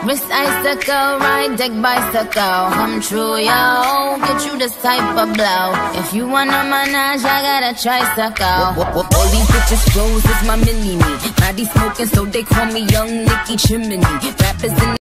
Wrist icicle, ride deck bicycle. Come true, yo. Get you this type of blow. If you wanna manage, I got a tricycle. All these bitches clothes is my mini-me. Body smoking, so they call me Young Nicky Chimney. Rappers in